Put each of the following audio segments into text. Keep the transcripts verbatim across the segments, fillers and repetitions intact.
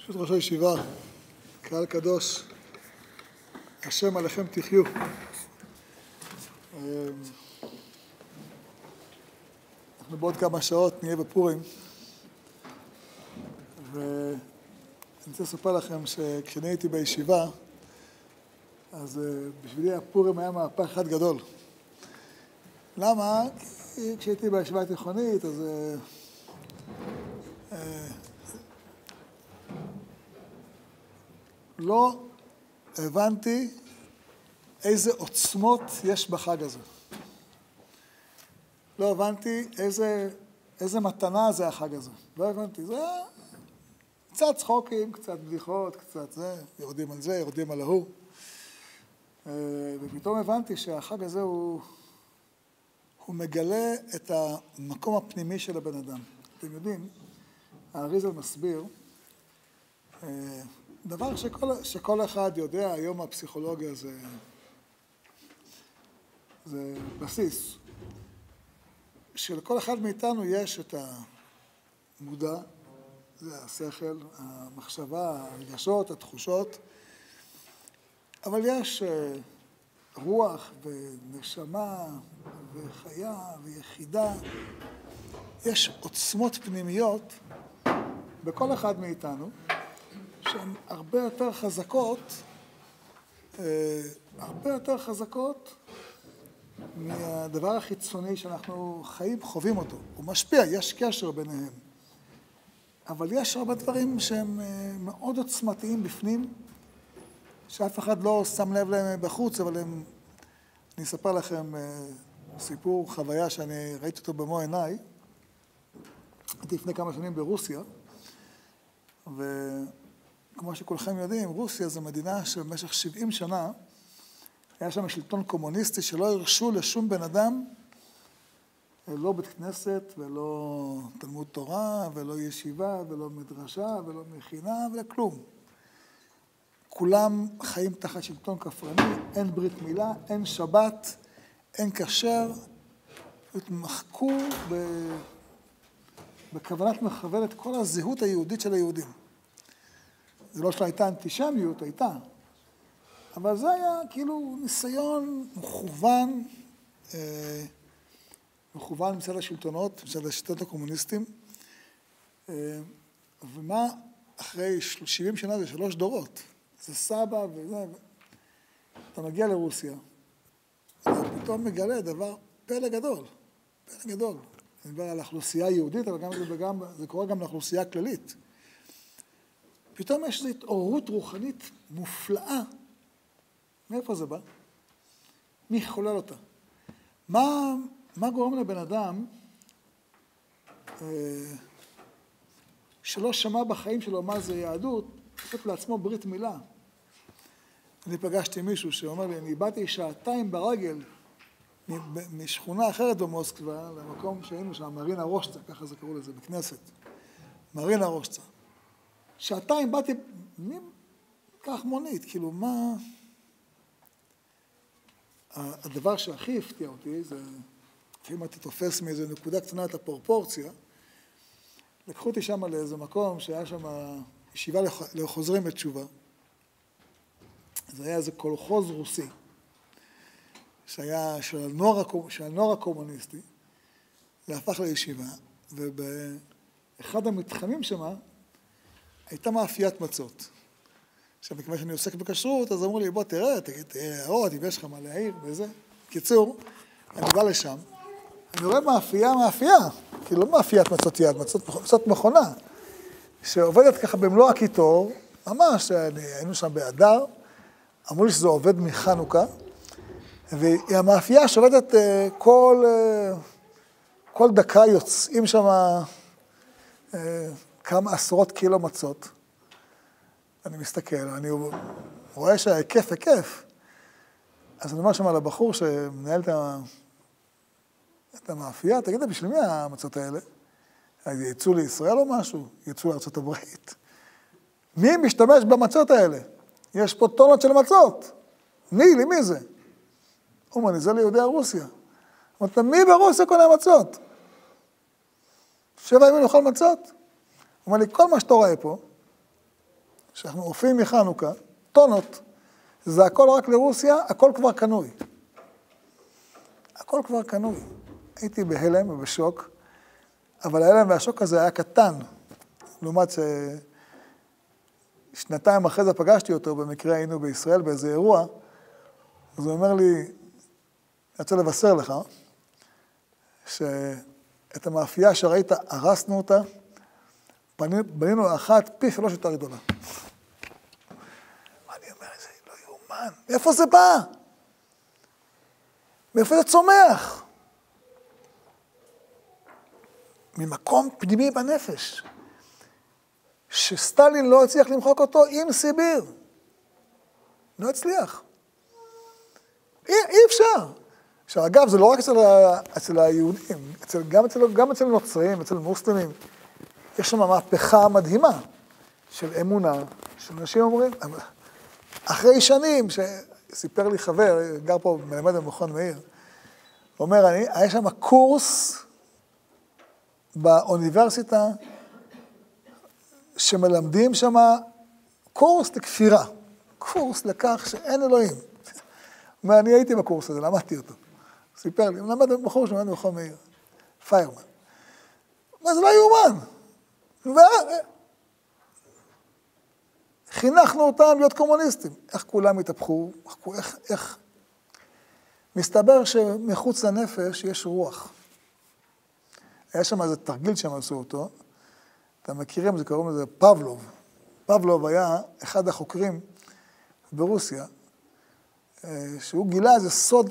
ברשות ראש הישיבה, קהל קדוש, השם עליכם תחיו. אנחנו בעוד כמה שעות נהיה בפורים, ואני רוצה לספר לכם שכשאני הייתי בישיבה, אז בשבילי הפורים היה מהפך אחד גדול. למה? כי כשהייתי בישיבה התיכונית, אז לא הבנתי איזה עוצמות יש בחג הזה. לא הבנתי איזה, איזה מתנה זה החג הזה. לא הבנתי, זה קצת צחוקים, קצת בדיחות, קצת זה, יורדים על זה, יורדים על ההוא. ופתאום הבנתי שהחג הזה הוא, הוא מגלה את המקום הפנימי של הבן אדם. אתם יודעים, האריזל מסביר, דבר שכל, שכל אחד יודע, היום הפסיכולוגיה זה, זה בסיס. שלכל אחד מאיתנו יש את המודע, זה השכל, המחשבה, הרגשות, התחושות, אבל יש רוח ונשמה וחיה ויחידה. יש עוצמות פנימיות בכל אחד מאיתנו, שהן הרבה יותר חזקות, הרבה יותר חזקות מהדבר החיצוני שאנחנו חיים, חווים אותו. הוא משפיע, יש קשר ביניהם. אבל יש הרבה דברים שהם מאוד עוצמתיים בפנים, שאף אחד לא שם לב להם בחוץ, אבל הם... אני אספר לכם סיפור, חוויה שאני ראיתי אותו במו עיניי. הייתי לפני כמה שנים ברוסיה, ו... כמו שכולכם יודעים, רוסיה זו מדינה שבמשך שבעים שנה היה שם שלטון קומוניסטי שלא הרשו לשום בן אדם, לא בית כנסת ולא תלמוד תורה ולא ישיבה ולא מדרשה ולא מכינה ולא כלום. כולם חיים תחת שלטון כפרני, אין ברית מילה, אין שבת, אין כשר, מחקו ב... בכוונת מכוון את כל הזהות היהודית של היהודים. זה לא שהייתה אנטישמיות, הייתה. אבל זה היה כאילו ניסיון מכוון, אה, מכוון מצד השלטונות, מצד השלטונות הקומוניסטים. אה, ומה אחרי שבעים שנה זה שלוש דורות. זה סבא וזה. אתה מגיע לרוסיה, אתה פתאום מגלה דבר פלא גדול. פלא גדול. אני מדבר על האוכלוסייה היהודית, אבל גם, וגם, זה קורה גם לאוכלוסייה הכללית. פתאום יש איזו התעוררות רוחנית מופלאה. מאיפה זה בא? מי חולל אותה? מה, מה גורם לבן אדם אה, שלא שמע בחיים שלו מה זה יהדות, לעשות לעצמו ברית מילה? אני פגשתי מישהו שאומר לי, אני באתי שעתיים ברגל משכונה אחרת במוסקבה, למקום שהיינו שם, מרינה רושצה, ככה זה קראו לזה בכנסת. מרינה רושצה. שעתיים באתי, מי כך מונית, כאילו מה... הדבר שהכי הפתיע אותי, זה, אם אתה תופס מאיזו נקודה קטנה את הפרופורציה, לקחו אותי שם לאיזה מקום שהיה שם ישיבה לחוזרים בתשובה. זה היה איזה קולחוז רוסי, שהיה של הנוער, של הנוער הקומוניסטי, זה הפך לישיבה, ובאחד המתחמים שם, הייתה מאפיית מצות. עכשיו, מכיוון שאני עוסק בכשרות, אז אמרו לי, בוא תראה, תראה הערות, אם יש לך מה להעיר וזה. קיצור, אני בא לשם, אני רואה מאפייה, מאפייה, כאילו לא מאפיית מצות יד, מצות, מצות מכונה, שעובדת ככה במלוא הקיטור, ממש, היינו שם באדר, אמרו לי שזה עובד מחנוכה, והיא המאפייה שעובדת כל, כל דקה יוצאים שם כמה עשרות קילו מצות. אני מסתכל, אני רואה שההיקף, היקף. אז אני אומר שם על הבחור שמנהל את המאפייה, תגיד, בשביל מי המצות האלה? אז יצאו לישראל או משהו? יצאו לארצות הברית. מי משתמש במצות האלה? יש פה טונות של מצות. מי? למי זה? הוא אומר לי, זה ליהודי הרוסיה. אמרת, מי ברוסיה קונה מצות? שבע ימים לאכול מצות? הוא אומר לי, כל מה שאתה רואה פה, שאנחנו אופים מחנוכה, טונות, זה הכל רק לרוסיה, הכל כבר קנוי. הכל כבר קנוי. הייתי בהלם ובשוק, אבל ההלם והשוק הזה היה קטן, לעומת ששנתיים אחרי זה פגשתי אותו, במקרה היינו בישראל באיזה אירוע, אז הוא אומר לי, אני רוצה לבשר לך, שאת המאפייה שראית, הרסנו אותה, בנינו אחת פי שלוש יותר גדולה. אני אומר, זה לא יאומן, מאיפה זה בא? מאיפה זה צומח? ממקום פנימי בנפש, שסטלין לא הצליח למחוק אותו עם סיביר. לא הצליח. אי, אי אפשר. עכשיו, אגב, זה לא רק אצל, ה, אצל היהודים, אצל, גם, אצל, גם אצל נוצרים, אצל מוסלמים. יש שם מהפכה מדהימה של אמונה, של אנשים אומרים, אחרי שנים, שסיפר לי חבר, גר פה מלמד במכון מאיר, הוא אומר, אני, היה שם קורס באוניברסיטה, שמלמדים שם קורס לכפירה, קורס לכך שאין אלוהים. ואני הייתי בקורס הזה, למדתי אותו. סיפר לי, הוא למד בחור שמלמד במכון מאיר, פיירמן. מה זה לא יאומן? חינכנו אותם להיות קומוניסטים. איך כולם התהפכו? איך, איך? מסתבר שמחוץ לנפש יש רוח. היה שם איזה תרגיל שהם עשו אותו, אתם מכירים, זה קוראים לזה פבלוב. פבלוב היה אחד החוקרים ברוסיה, שהוא גילה איזה סוד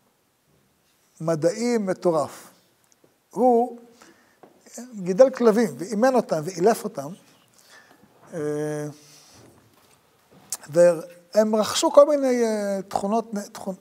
מדעי מטורף. הוא גידל כלבים ואימן אותם ואילף אותם, והם רכשו כל מיני תכונות, תכונות,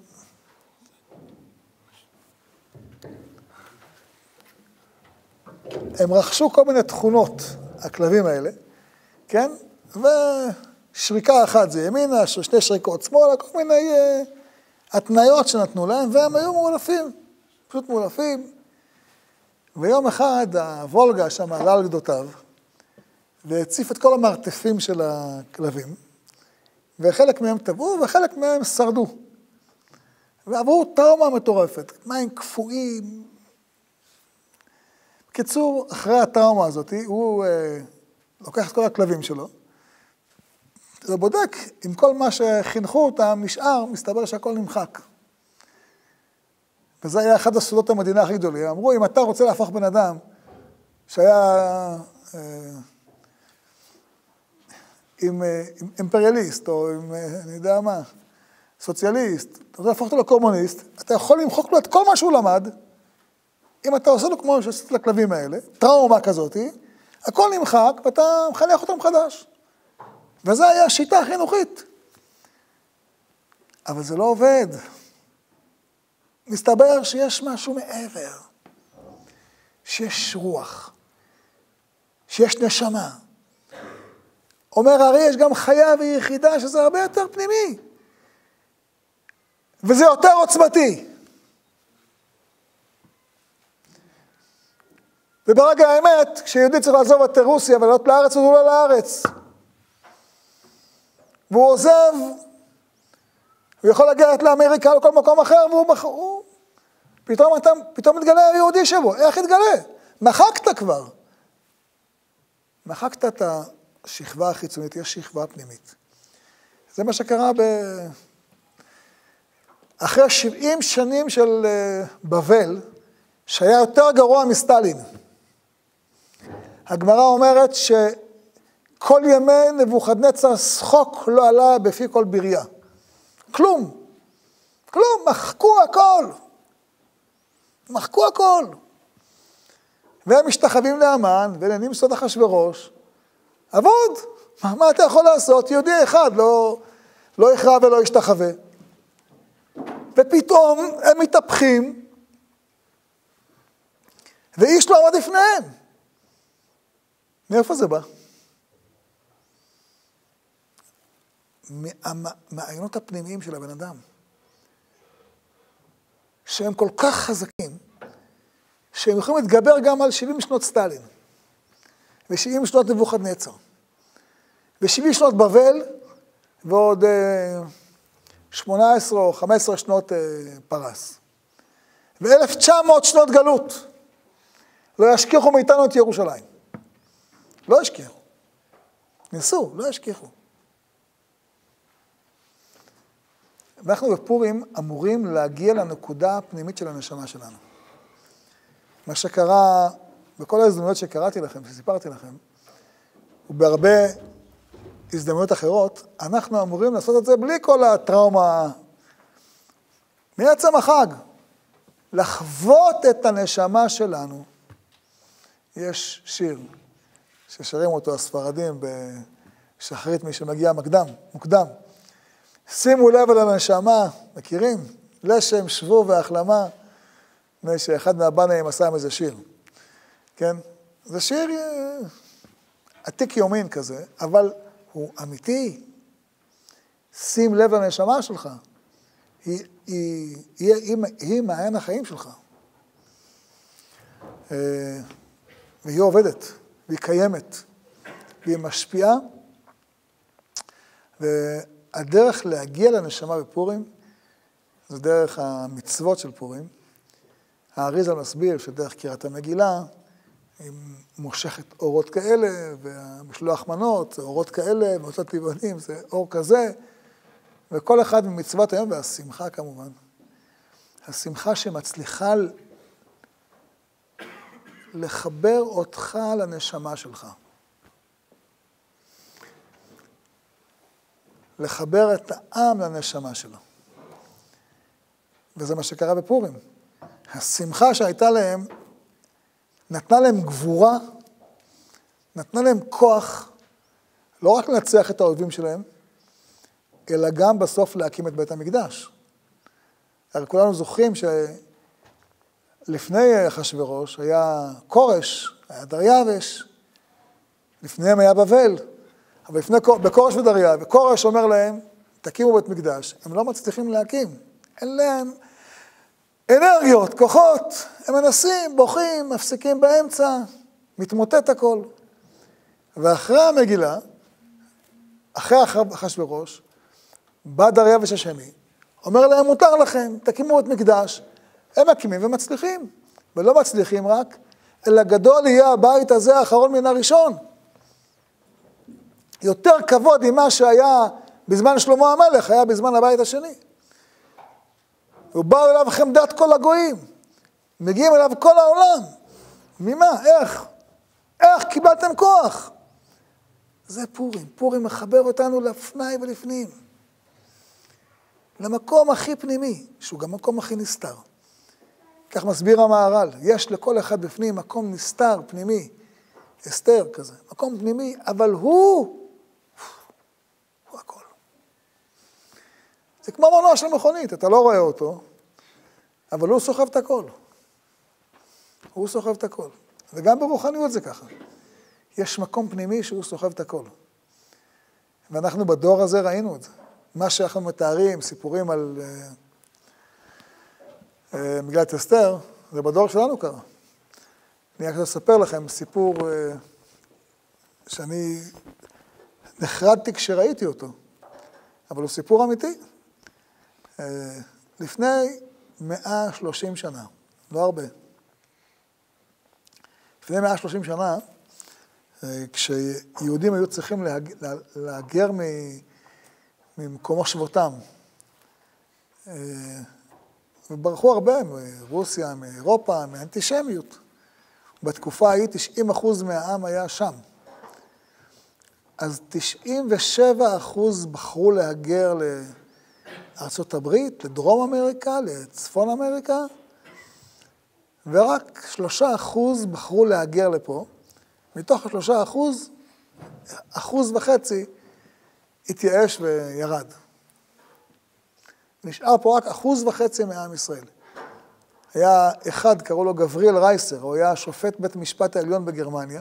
הם רכשו כל מיני תכונות, הכלבים האלה, כן? ושריקה אחת זה ימינה, שני שריקות שמאלה, כל מיני uh, התניות שנתנו להם, והם היו מאולפים, פשוט מאולפים. ויום אחד הוולגה שם עלה על גדותיו, והציף את כל המרתפים של הכלבים, וחלק מהם טבעו וחלק מהם שרדו. ועברו טראומה מטורפת, מים קפואים. בקיצור, אחרי הטראומה הזאת, הוא אה, לוקח את כל הכלבים שלו, ובודק אם כל מה שחינכו אותם נשאר, מסתבר שהכל נמחק. וזה היה אחד הסודות המדינה הכי גדולים. אמרו, אם אתה רוצה להפוך בן אדם שהיה אה, עם, אה, עם אימפריאליסט, או עם, אה, אני יודע מה, סוציאליסט, אתה רוצה להפוך אותו לקומוניסט, אתה יכול למחוק לו את כל מה שהוא למד, אם אתה עושה לו כמו שעשית לכלבים האלה, טראומה כזאת, הכל נמחק ואתה מחנך אותם חדש. וזו היה השיטה החינוכית. אבל זה לא עובד. מסתבר שיש משהו מעבר. שיש רוח. שיש נשמה. אומר הרי יש גם חיה ויחידה שזה הרבה יותר פנימי. וזה יותר עוצמתי. וברגע האמת, כשיהודי צריך לעזוב את רוסיה ולעלות לארץ, הוא לא לארץ. והוא עוזב, הוא יכול להגיע לאמריקה או כל מקום אחר, והוא הוא, פתאום, אתה, פתאום מתגלה היהודי שבו. איך התגלה? מחקת כבר. מחקת את השכבה החיצונית, יש שכבה פנימית. זה מה שקרה ב... אחרי שבעים שנים של בבל, שהיה יותר גרוע מסטלין. הגמרא אומרת שכל ימי נבוכדנצר שחוק לא עלה בפי כל בריה. כלום. כלום, מחקו הכל. מחקו הכל. והם משתחווים לאמן ונהנים סוד אחשוורוש. עבוד. מה, מה אתה יכול לעשות? יהודי אחד לא, לא יכרע ולא ישתחווה. ופתאום הם מתהפכים, ואיש לא עמד לפניהם. מאיפה זה בא? מהמעיינות הפנימיים של הבן אדם. שהם כל כך חזקים, שהם יכולים להתגבר גם על שבעים שנות סטלין, ו-שבעים שנות נבוכדנצר. ו-שבעים שנות בבל, ועוד שמונה עשרה או חמש עשרה שנות פרס. ו-אלף תשע מאות שנות גלות. לא ישכיחו מאיתנו את ירושלים. לא ישכיחו. ניסו, לא ישכיחו. ואנחנו בפורים אמורים להגיע לנקודה הפנימית של הנשמה שלנו. מה שקרה, בכל ההזדמנויות שקראתי לכם, שסיפרתי לכם, ובהרבה הזדמנויות אחרות, אנחנו אמורים לעשות את זה בלי כל הטראומה. מעצם החג, לחוות את הנשמה שלנו. יש שיר ששרים אותו הספרדים בשחרית, מי שמגיע מקדם, מוקדם. שימו לב על הנשמה, מכירים? לשם, שבו והחלמה, שאחד מהבנאים עשה עם איזה שיר. כן? זה שיר עתיק יומין כזה, אבל הוא אמיתי. שים לב לנשמה שלך. היא, היא, היא, היא, היא מעיין החיים שלך. והיא עובדת, והיא קיימת, והיא משפיעה, והדרך להגיע לנשמה בפורים, זה דרך המצוות של פורים. האריז"ל מסביר שדרך קריאת המגילה, היא מושכת אורות כאלה, והמשלוח מנות, זה אורות כאלה, ואותות טבעונים, זה אור כזה, וכל אחד ממצוות היום, והשמחה כמובן. השמחה שמצליחה לחבר אותך לנשמה שלך. לחבר את העם לנשמה שלו. וזה מה שקרה בפורים. השמחה שהייתה להם, נתנה להם גבורה, נתנה להם כוח, לא רק לנצח את האויבים שלהם, אלא גם בסוף להקים את בית המקדש. הרי כולנו זוכרים שלפני אחשוורוש היה כורש, היה דריווש, לפניהם היה בבל, אבל לפני, בכורש ודריווש, וכורש אומר להם, תקימו בית מקדש, הם לא מצליחים להקים, אין להם אנרגיות, כוחות, הם מנסים, בוכים, מפסיקים באמצע, מתמוטט הכל. ואחרי המגילה, אחרי אחשוורוש, בא דריווש השני, אומר להם, מותר לכם, תקימו את מקדש, הם מקימים ומצליחים, ולא מצליחים רק, אלא גדול יהיה הבית הזה האחרון מן הראשון. יותר כבוד ממה שהיה בזמן שלמה המלך, היה בזמן הבית השני. ובאו אליו חמדת כל הגויים, מגיעים אליו כל העולם. ממה? איך? איך קיבלתם כוח? זה פורים. פורים מחבר אותנו לפני ולפנים. למקום הכי פנימי, שהוא גם מקום הכי נסתר. כך מסביר המהר"ל, יש לכל אחד בפנים מקום נסתר, פנימי, אסתר כזה, מקום פנימי, אבל הוא, הוא הכל. זה כמו מנוע של מכונית, אתה לא רואה אותו, אבל הוא סוחב את הכל. הוא סוחב את הכל. וגם ברוחניות זה ככה. יש מקום פנימי שהוא סוחב את הכל. ואנחנו בדור הזה ראינו את זה. מה שאנחנו מתארים, סיפורים על uh, uh, מגילת אסתר, זה בדור שלנו קרה. אני רק אספר לכם סיפור uh, שאני נחרדתי כשראיתי אותו, אבל הוא סיפור אמיתי. Uh, לפני מאה ושלושים שנה, לא הרבה. לפני מאה ושלושים שנה, uh, כשיהודים היו צריכים להג... להגר מ... ממקום מושבותם. וברחו הרבה מרוסיה, מאירופה, מאנטישמיות. בתקופה ההיא תשעים אחוז מהעם היה שם. אז תשעים ושבעה אחוז בחרו להגר לארצות הברית, לדרום אמריקה, לצפון אמריקה, ורק שלושה אחוז בחרו להגר לפה. מתוך השלושה אחוז, אחוז וחצי, התייאש וירד. נשאר פה רק אחוז וחצי מעם ישראל. היה אחד, קראו לו גבריאל רייסר, הוא היה שופט בית משפט העליון בגרמניה,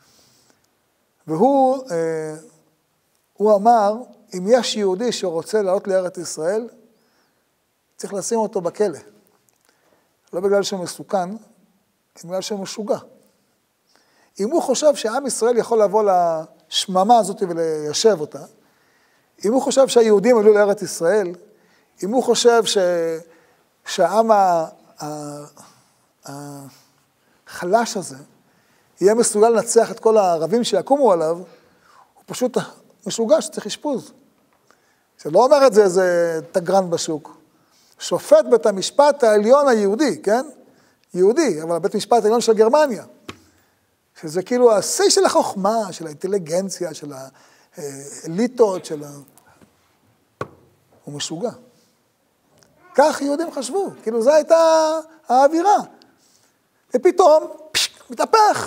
והוא אה, הוא אמר, אם יש יהודי שרוצה לעלות לארץ ישראל, צריך לשים אותו בכלא. לא בגלל שהוא מסוכן, בגלל שהוא משוגע. אם הוא חושב שעם ישראל יכול לבוא השממה הזאת וליישב אותה, אם הוא חושב שהיהודים עלו לארץ ישראל, אם הוא חושב ש... שהעם ה... החלש הזה יהיה מסוגל לנצח את כל הערבים שיקומו עליו, הוא פשוט משוגע שצריך אשפוז. שלא אומר את זה איזה תגרן בשוק. שופט בית המשפט העליון היהודי, כן? יהודי, אבל בית המשפט העליון של גרמניה. שזה כאילו השיא של החוכמה, של האינטליגנציה, של האליטות, של ה... הוא משוגע. כך יהודים חשבו, כאילו זו הייתה האווירה. ופתאום, פש, מתהפך.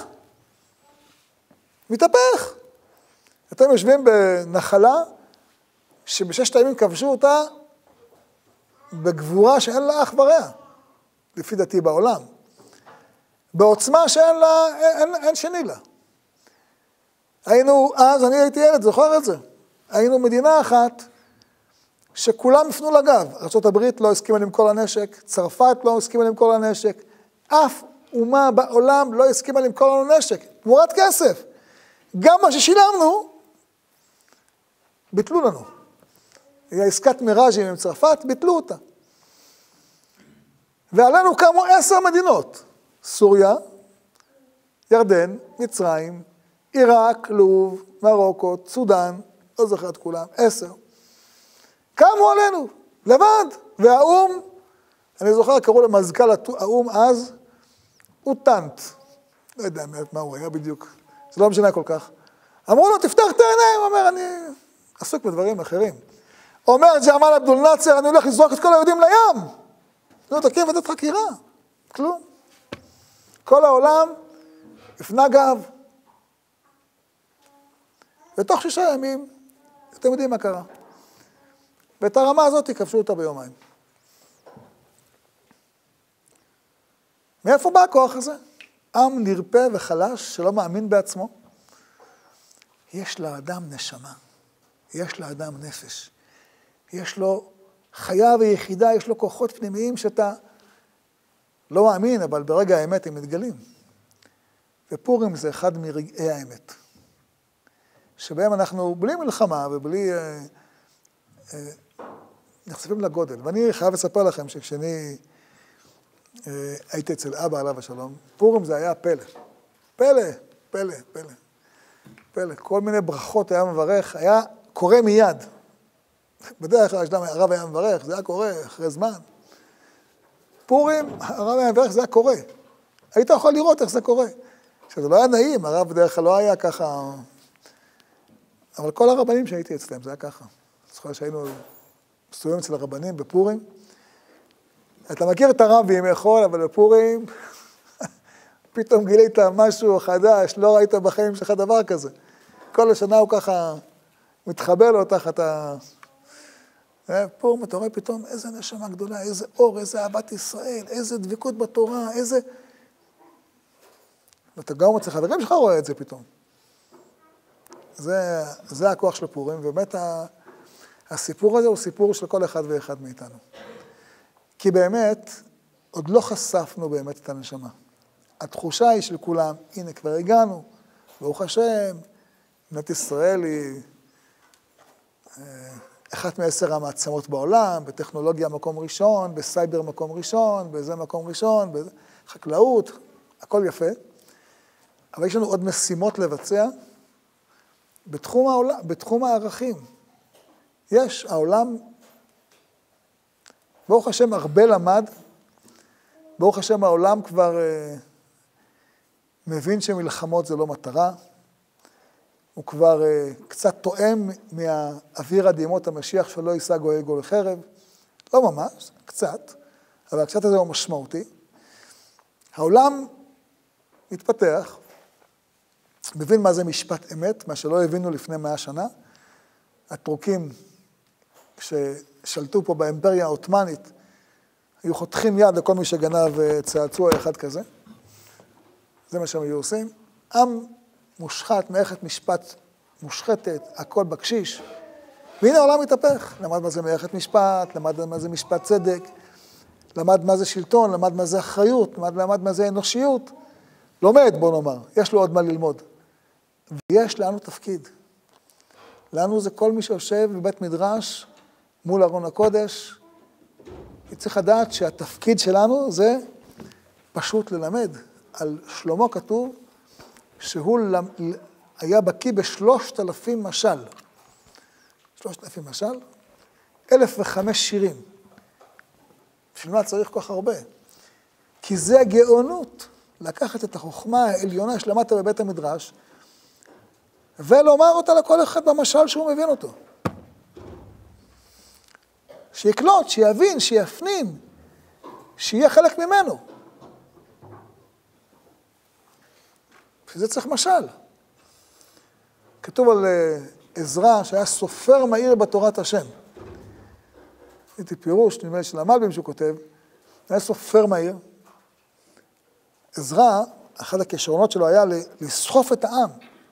מתהפך. אתם יושבים בנחלה, שבששת הימים כבשו אותה, בגבורה שאין לה אח ורע, לפי דעתי בעולם. בעוצמה שאין לה, אין, אין שני לה. היינו, אז אני הייתי ילד, זוכר את זה. היינו מדינה אחת, שכולם הפנו לגב. ארצות הברית לא הסכימה למכור לנשק, צרפת לא הסכימה למכור לנשק, אף אומה בעולם לא הסכימה למכור לנו נשק, תמורת כסף. גם מה ששילמנו, ביטלו לנו. היה עסקת מיראז'ים עם צרפת, ביטלו אותה. ועלינו קמו עשר מדינות, סוריה, ירדן, מצרים, עיראק, לוב, מרוקו, סודן, לא זוכר את כולם, עשר. קמו עלינו, לבד, והאום, אני זוכר, קראו למזכ"ל האום אז, אוטנט, לא יודע מה הוא היה בדיוק, זה לא משנה כל כך. אמרו לו, תפתח את העיניים, הוא אומר, אני עסוק בדברים אחרים. אומר ג'מאל עבדול נאצר, אני הולך לזרוק את כל היהודים לים. נו, תקים ועדת חקירה, כלום. כל העולם הפנה גב. ותוך שישה ימים, אתם יודעים מה קרה. ואת הרמה הזאת כבשו אותה ביומיים. מאיפה בא הכוח הזה? עם נרפה וחלש שלא מאמין בעצמו. יש לאדם נשמה, יש לאדם נפש. יש לו חיה ויחידה, יש לו כוחות פנימיים שאתה לא מאמין, אבל ברגע האמת הם מתגלים. ופורים זה אחד מרגעי האמת. שבהם אנחנו בלי מלחמה ובלי... אה, אה, נחשפים לגודל. ואני חייב לספר לכם שכשאני אה, הייתי אצל אבא עליו השלום, פורים זה היה פלא. פלא, פלא, פלא. פלא. כל מיני ברכות היה מברך, היה קורא מיד. בדרך כלל הרב היה מברך, זה היה קורה אחרי זמן. פורים, הרב היה מברך, זה היה קורה. היית יכול לראות איך זה קורה. שזה לא היה נעים, הרב בדרך כלל לא היה ככה... אבל כל הרבנים שהייתי אצלם, זה היה ככה. זוכר שהיינו מסוימים אצל הרבנים בפורים. אתה מכיר את הרב בימי חול, אבל בפורים פתאום גילית משהו חדש, לא ראית בחיים שלך דבר כזה. כל השנה הוא ככה מתחבר לו תחת ה... פורים, אתה רואה פתאום איזה נשמה גדולה, איזה אור, איזה אהבת ישראל, איזה דבקות בתורה, איזה... ואתה גם אצל חברים שלך רואה את זה פתאום. זה, זה הכוח של פורים, ובאמת הסיפור הזה הוא סיפור של כל אחד ואחד מאיתנו. כי באמת, עוד לא חשפנו באמת את הנשמה. התחושה היא של כולם, הנה כבר הגענו, ברוך השם, מדינת ישראל היא אחת מעשר המעצמות בעולם, בטכנולוגיה מקום ראשון, בסייבר מקום ראשון, בזה מקום ראשון, בחקלאות, הכל יפה. אבל יש לנו עוד משימות לבצע בתחום העולם, בתחום הערכים. יש, העולם, ברוך השם, הרבה למד, ברוך השם, העולם כבר אה, מבין שמלחמות זה לא מטרה, הוא כבר אה, קצת תואם מהאוויר הדימות המשיח שלא יישא גוי גול חרב, לא ממש, קצת, אבל הקצת הזה הוא משמעותי. העולם מתפתח, מבין מה זה משפט אמת, מה שלא הבינו לפני מאה שנה. הטורקים, כששלטו פה באימפריה העות'מאנית, היו חותכים יד לכל מי שגנב צעצוע אחד כזה. זה מה שהם היו עושים. עם מושחת, מערכת משפט מושחתת, הכל בקשיש. והנה העולם מתהפך. למד מה זה מערכת משפט, למד מה זה משפט צדק, למד מה זה שלטון, למד מה זה אחריות, למד, למד מה זה אנושיות. לומד, בוא נאמר, יש לו עוד מה ללמוד. ויש לנו תפקיד. לנו זה כל מי שיושב בבית מדרש מול ארון הקודש. צריך לדעת שהתפקיד שלנו זה פשוט ללמד. על שלמה כתוב שהוא היה בקיא בשלושת אלפים משל. שלושת אלפים משל? אלף וחמש שירים. בשביל מה צריך כל כך הרבה? כי זה הגאונות, לקחת את החוכמה העליונה שלמדת בבית המדרש, ולומר אותה לכל אחד במשל שהוא מבין אותו. שיקלוט, שיבין, שיפנים, שיהיה חלק ממנו. שזה צריך משל. כתוב על עזרא שהיה סופר מהיר בתורת השם. הייתי פירוש, נדמה לי של המלבים שהוא כותב, היה סופר מהיר. עזרא, אחד הכישרונות שלו היה לסחוף את העם.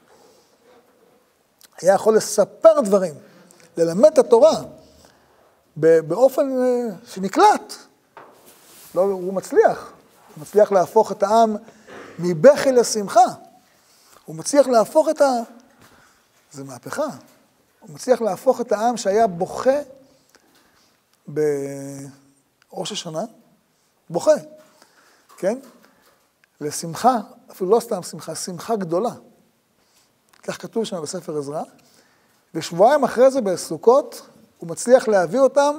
היה יכול לספר דברים, ללמד את התורה, באופן שנקלט. לא, הוא מצליח. הוא מצליח להפוך את העם מבכי לשמחה. הוא מצליח להפוך את ה... זה מהפכה. הוא מצליח להפוך את העם שהיה בוכה בראש השנה, בוכה, כן? לשמחה, אפילו לא סתם שמחה, שמחה גדולה. כך כתוב שם בספר עזרא. ושבועיים אחרי זה בסוכות, הוא מצליח להביא אותם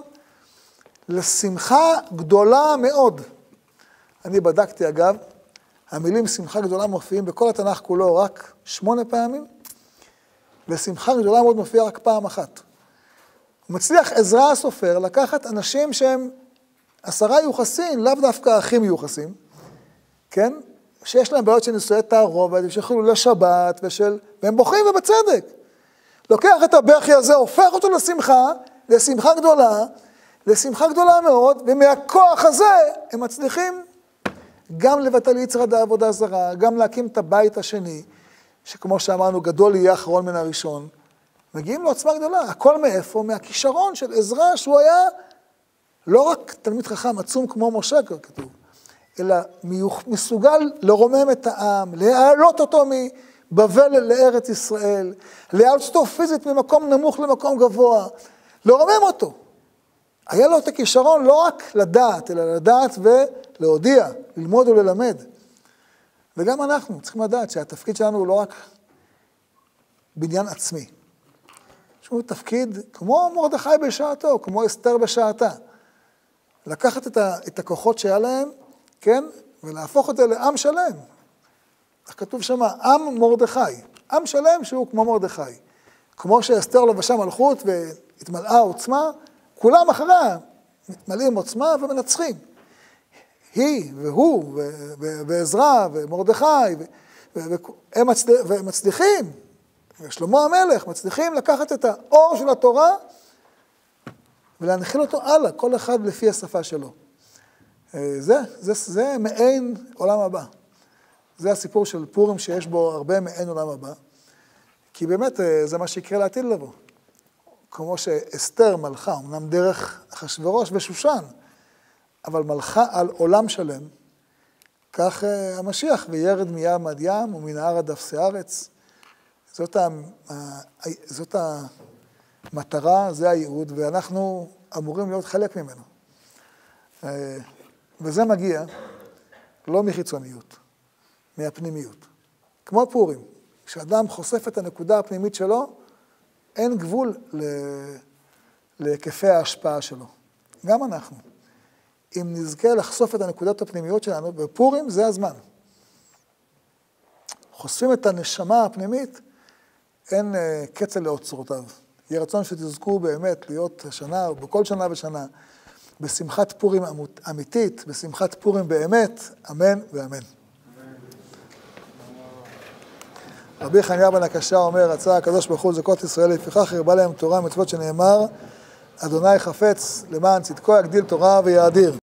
לשמחה גדולה מאוד. אני בדקתי אגב, המילים שמחה גדולה מופיעים בכל התנ"ך כולו רק שמונה פעמים, ושמחה גדולה מאוד מופיעה רק פעם אחת. הוא מצליח עזרא הסופר לקחת אנשים שהם עשרה יוחסין, לאו דווקא אחים יוחסין, כן? שיש להם בעיות של נישואי תערובת, ושל חילולי לשבת, ושל... והם בוכים ובצדק. לוקח את הבכי הזה, הופך אותו לשמחה, לשמחה גדולה, לשמחה גדולה מאוד, ומהכוח הזה הם מצליחים גם לבטל יצר העבודה זרה, גם להקים את הבית השני, שכמו שאמרנו, גדול יהיה אחרון מן הראשון, מגיעים לעוצמה גדולה. הכל מאיפה? מהכישרון של עזרא, שהוא היה לא רק תלמיד חכם עצום כמו משה, כתוב, אלא מסוגל לרומם את העם, להעלות אותו מבבל לארץ ישראל, להעלות אותו פיזית ממקום נמוך למקום גבוה, לרומם אותו. היה לו את הכישרון לא רק לדעת, אלא לדעת ולהודיע, ללמוד וללמד. וגם אנחנו צריכים לדעת שהתפקיד שלנו הוא לא רק בניין עצמי. יש לנו תפקיד כמו מרדכי בשעתו, כמו אסתר בשעתה. לקחת את, ה, את הכוחות שהיה להם, כן? ולהפוך את זה לעם שלם. כתוב שם, עם מרדכי. עם שלם שהוא כמו מרדכי. כמו שאסתר לבשה מלכות והתמלאה עוצמה, כולם אחריה מתמלאים עוצמה ומנצחים. היא והוא ועזרא ומרדכי, והם מצליחים, ושלמה המלך מצליחים לקחת את האור של התורה ולהנחיל אותו הלאה, כל אחד לפי השפה שלו. זה, זה, זה מעין עולם הבא. זה הסיפור של פורים שיש בו הרבה מעין עולם הבא, כי באמת זה מה שיקרה לעתיד לבוא. כמו שאסתר מלכה, אמנם דרך אחשוורוש ושושן, אבל מלכה על עולם שלם, כך המשיח, וירד מים עד ים ומן ההר עד אפסי ארץ. זאת, ה, זאת המטרה, זה הייעוד, ואנחנו אמורים להיות חלק ממנו. וזה מגיע לא מחיצוניות, מהפנימיות. כמו פורים, כשאדם חושף את הנקודה הפנימית שלו, אין גבול להיקפי ההשפעה שלו. גם אנחנו. אם נזכה לחשוף את הנקודות הפנימיות שלנו, בפורים זה הזמן. חושפים את הנשמה הפנימית, אין קצה לאוצרותיו. יהיה רצון שתזכו באמת להיות שנה, או בכל שנה ושנה, בשמחת פורים אמיתית, בשמחת פורים באמת, אמן ואמן. רבי חניה בן הקשה אומר, רצה הקדוש ברוך הוא לזכות ישראל, לפיכך הרבה להם תורה מצוות שנאמר, אדוני חפץ למען צדקו יגדיל תורה ויאדיר.